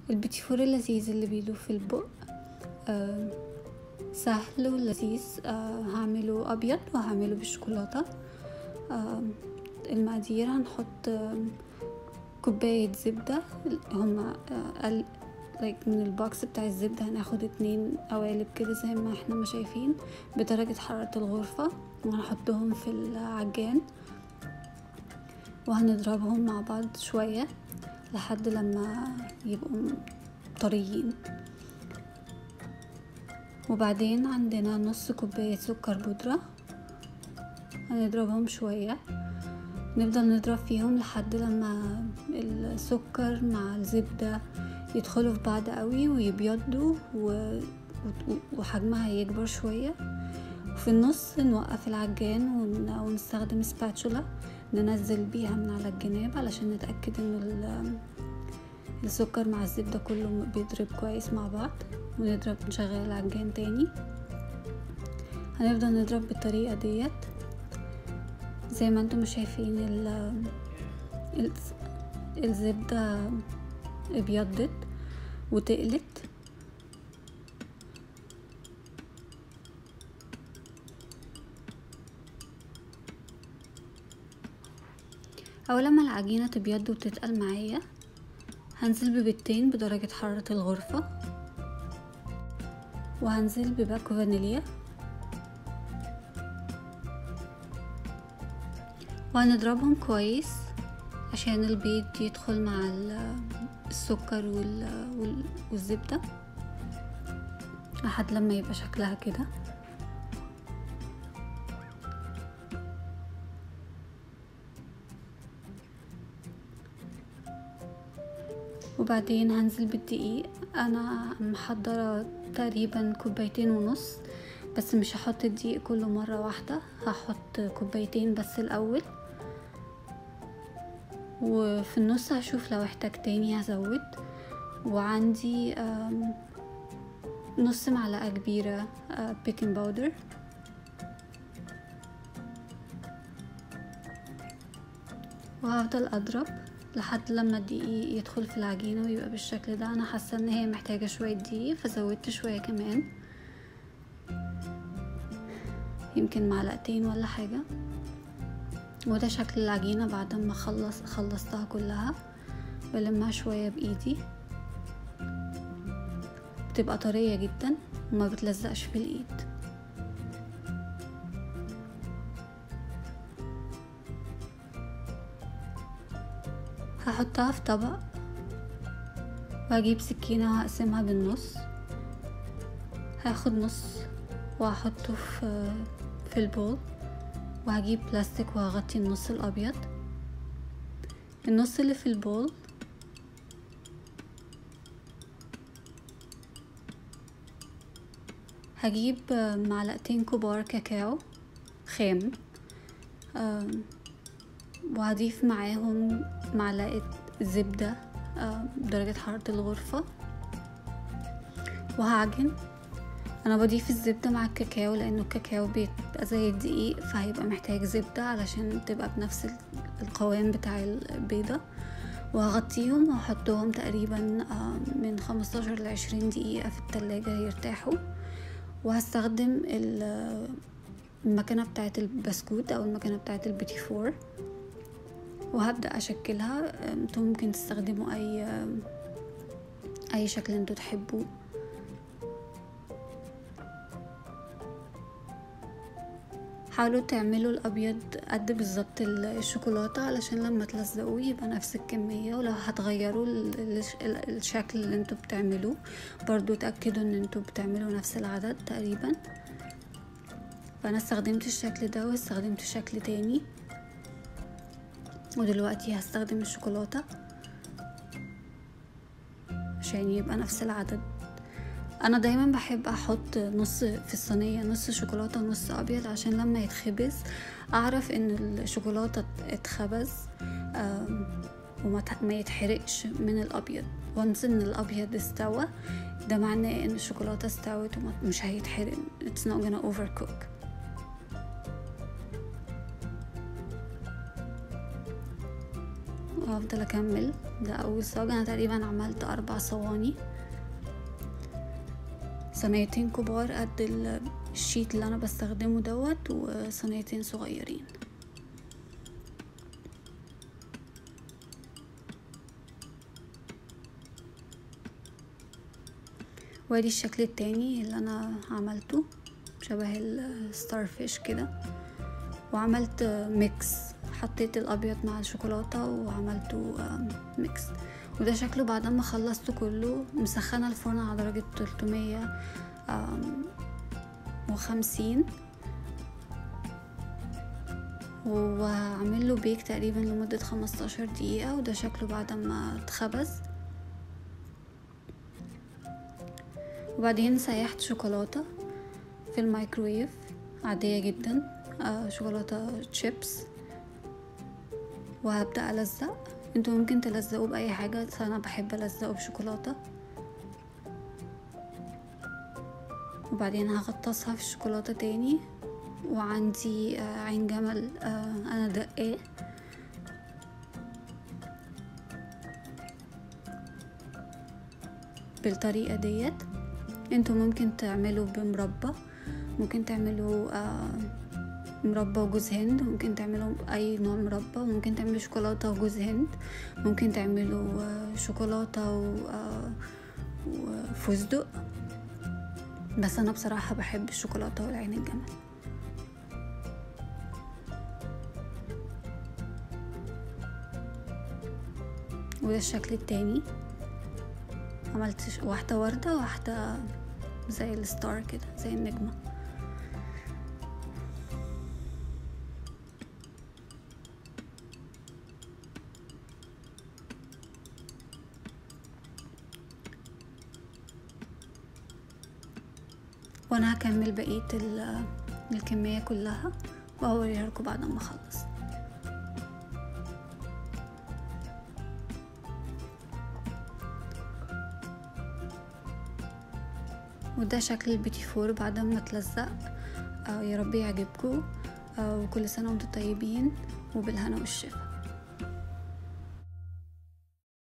البيتي فور اللذيذ اللي بيدوب في البق. سهل ولذيذ. هعمله ابيض وهعمله بالشوكولاته. المقادير: هنحط كوبايه زبده. هما من البوكس بتاع الزبده هناخد 2 قوالب كده زي ما احنا ما شايفين بدرجه حراره الغرفه، وهنحطهم في العجان وهنضربهم مع بعض شويه لحد لما يبقوا طريين. وبعدين عندنا نص كوبايه سكر بودره، هنضربهم شويه. نفضل نضرب فيهم لحد لما السكر مع الزبدة يدخلوا في بعض قوي ويبيضوا وحجمها يكبر شوية. وفي النص نوقف العجان ونستخدم سباتشولا ننزل بيها من على الجناب علشان نتأكد ان السكر مع الزبدة كله بيضرب كويس مع بعض، نشغل العجان تاني. هنفضل نضرب بالطريقة ديت زي ما انتم شايفين. الزبدة ابيضت وتقلت. اول لما العجينة تبيض وتتقل معايا هنزل ببيضتين بدرجة حرارة الغرفة، وهنزل بباكو فانيليا، وهنضربهم كويس عشان البيض يدخل مع السكر والزبدة لحد لما يبقى شكلها كده. وبعدين هنزل بالدقيق. انا محضرة تقريبا 2.5 كوباية، بس مش هحط الدقيق كله مرة واحدة، هحط 2 كوباية بس الاول، وفي النص هشوف لو احتاج تاني هزود. وعندي نص معلقة كبيرة بيكنج باودر، وهفضل اضرب لحد لما الدقيق يدخل في العجينة ويبقى بالشكل ده. انا حاسة ان هي محتاجة شوية دقيق فزودت شوية كمان، يمكن 2 معلقة ولا حاجة. وده شكل العجينة بعد ما خلصتها كلها. بلمها شوية بايدي، بتبقى طرية جدا وما بتلزقش في الايد. هحطها في طبق وهجيب سكينة وهقسمها بالنص. هاخد نص وهحطه في البول، وهجيب بلاستيك وهغطي النص الابيض. النص اللي في البول هجيب 2 معلقة كبار كاكاو خام، وهضيف معاهم معلقة زبدة بدرجة حرارة الغرفة، وهعجن. انا بضيف الزبدة مع الكاكاو لانه الكاكاو بيبقى زي الدقيق فهيبقى محتاج زبدة علشان تبقى بنفس القوام بتاع البيضة. وهغطيهم وهحطهم تقريبا من 15 ل 20 دقيقة في التلاجة يرتاحوا. وهستخدم المكنة بتاعة البسكوت او المكنة بتاعة البيتي فور، وهبدأ اشكلها. انتم ممكن تستخدموا اي شكل انتوا تحبوه. حاولوا تعملوا الابيض قد بالظبط الشوكولاتة علشان لما تلزقوه يبقى نفس الكمية. ولو هتغيروا الشكل اللي انتوا بتعملوه برضو تأكدوا ان انتوا بتعملوا نفس العدد تقريبا. فانا استخدمت الشكل ده واستخدمت شكل تاني، ودلوقتي هستخدم الشوكولاتة عشان يبقى نفس العدد. انا دايما بحب احط نص في الصينية، نص شوكولاتة ونص ابيض، عشان لما يتخبز اعرف ان الشوكولاتة اتخبز وما يتحرقش من الابيض. وانس ان الابيض استوى ده معناه ان الشوكولاتة استوت ومش هيتحرق. it's not gonna overcook. وهفضل اكمل. ده اول صاج، انا تقريبا عملت 4 صواني، صينيتين كبار قد الشيت اللي انا بستخدمه دوت، وصينيتين صغيرين. وادي الشكل التاني اللي انا عملته شبه الستارفيش كده، وعملت ميكس، حطيت الابيض مع الشوكولاتة وعملته ميكس. وده شكله بعد ما خلصته كله. مسخنة الفرن على درجة 350 وعمل له بيك تقريبا لمدة 15 دقيقة. وده شكله بعد ما اتخبز. وبعدين سيحت شوكولاتة في الميكرويف عادية جدا، شوكولاتة تشيبس، وهبدأ ألزق. انتوا ممكن تلزقوا بأي حاجة، بس أنا بحب ألزقه بشوكولاتة. وبعدين هغطسها في الشوكولاتة تاني. وعندي عين جمل أنا دقاه، بالطريقة ديت. انتوا ممكن تعملوا بمربى، ممكن تعملوا مربى وجوز هند، ممكن تعملوا اي نوع مربى، ممكن تعملوا شوكولاتة وجوز هند، ممكن تعملوا شوكولاتة وفستق. بس انا بصراحة بحب الشوكولاتة والعين الجمل. وده الشكل التاني، عملت واحدة وردة واحدة زي الستار كده، زي النجمة. وانا هكمل بقية الكمية كلها وهوريها لكم بعد ما اخلص. وده شكل البيتي فور بعد ما تلزق. يا رب يعجبكم، وكل سنة وانتم طيبين وبالهنا والشفا.